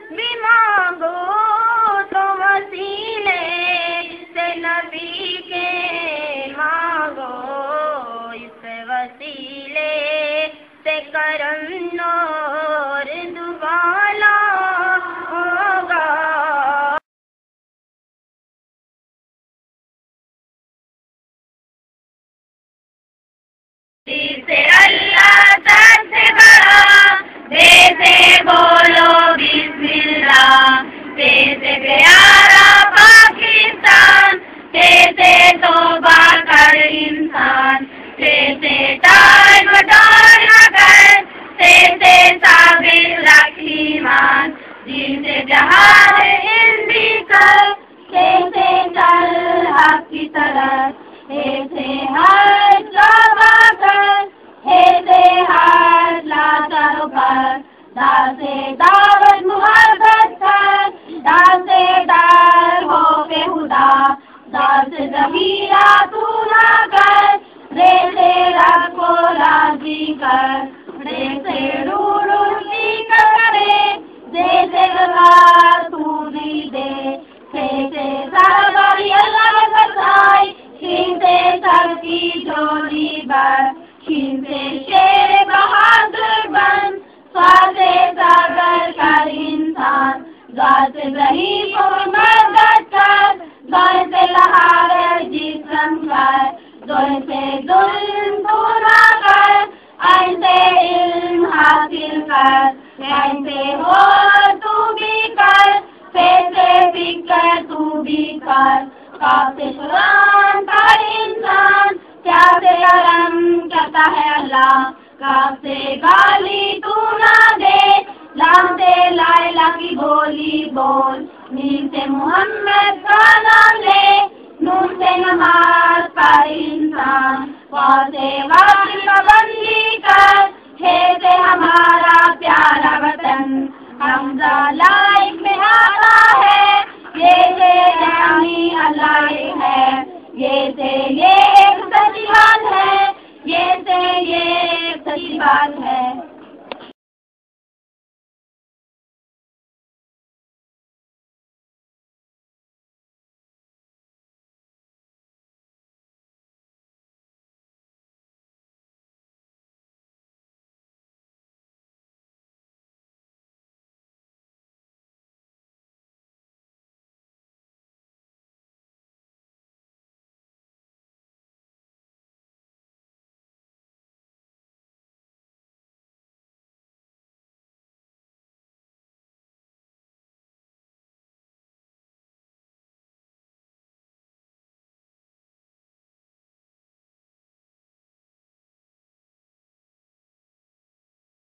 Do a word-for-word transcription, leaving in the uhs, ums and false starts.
بھی مانگو تو وسیلے سے نبی کے مانگو، اس وسیلے سے کرم نور دوبالا ہوگا۔ جس سے اللہ سب سے بڑا، دے سے بولو بسم اللہ، دے سے پیارا پاکستان، دے سے توبہ کر انسان، دے سے ٹال مٹول نہ کر، دے سے ثابت رکھ ایمان، جن سے جہاد علم بھی کر، دے سے چل حق کی طرف، دے سے ہر توبہ کر، دے سے ہر لاچاروں پر، دا سے دعوت محبت کر، دا سے ڈر ہو کے خدا، دا سے ذخیرہ تو نہ کر، دے سے رب کو راضی کر، دے سے روح روزی کرے، دے سے غلط تو بھی دے، دے سے سرباری اللہ بسائی، کھین سے سب کی جوڑی بر، کھین سے شیر بہادر بن، سواد سے صبر کر انسان، ذات سے ضعیف کو مدد کر، دور سے لہار جسم کر، دور سے ظلم تو نہ کر، عین سے علم حاصل کر، عین سے ہو تو بھی کر، پھر سے فکر تو بھی کر، کاف سے قرآن پر انسان، کیا سے کرم کرتا ہے اللہ، کاف سے گالی تو نہ دے، لام سے لا الہ کی بولی بول، میم سے محمد کا نام لے، نون سے نماز پڑھ انسان، واو سے وقت پابندی کر، ہے سے ہمارا پیارا وطن، حمزہ لائق میں آتا ہے، یہ سے جامی اللہ ہے، یہ سے یہ ایک سچی بات ہے، یہ سے یہ ایک سچی بات ہے۔